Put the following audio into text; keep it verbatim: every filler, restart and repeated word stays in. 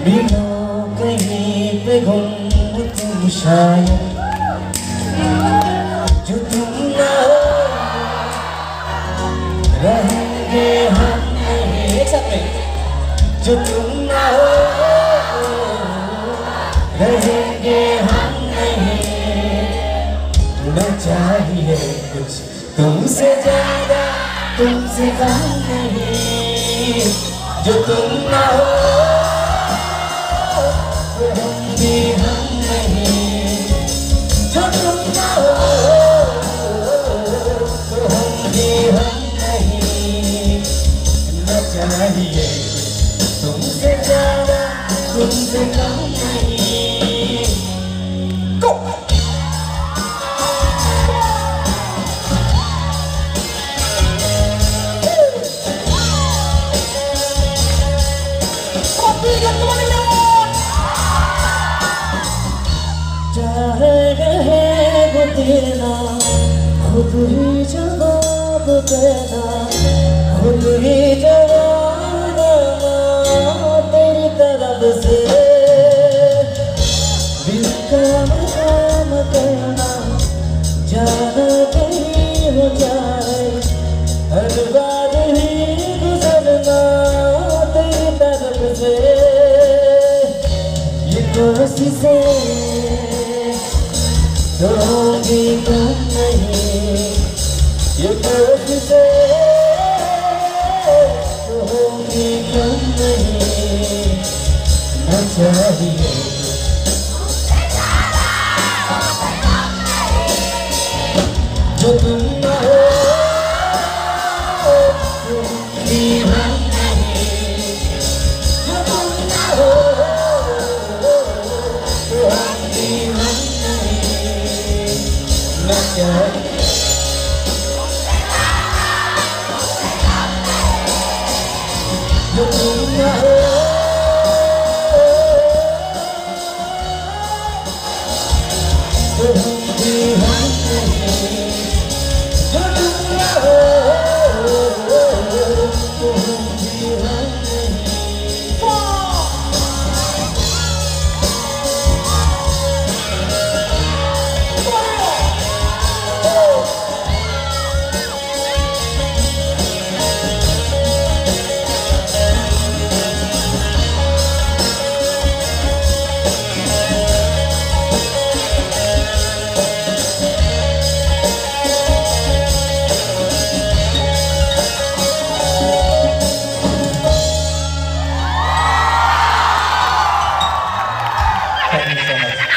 मिलो कहीं पे गुम तुम शायद, जो तुम ना हो रहेंगे हम नहीं। एक साथ में, जो तुम ना हो रहेंगे हम नहीं। न चाहिए कुछ तुमसे ज्यादा, तुमसे कम नहीं। जो तुम ना हो रहेंगे हम नहीं। जो तुम ना हो रहेंगे हम नहीं। न चाहिए तुमसे ज्यादा, तुमसे कम नहीं। Go! चाहे रहे वो देना, खुद ही जवाब देना, खुद ही जवाब देना तेरी तरफ से। दिल का काम करना, जाना कहीं हो जाए, हर बार ही गुजरना तेरी तरफ से। ये कोशिशें तो होगी कम नहीं, ये कोशिशें तो होगी कम नहीं। न चाहिए जो तुम ना हो रहेंगे हम नहीं। जो तुम ना हो रहेंगे हम नहीं। न चाहिए जो तुम ना हो रहेंगे हम नहीं। जो तुम ना हो रहेंगे हम Thank you so much.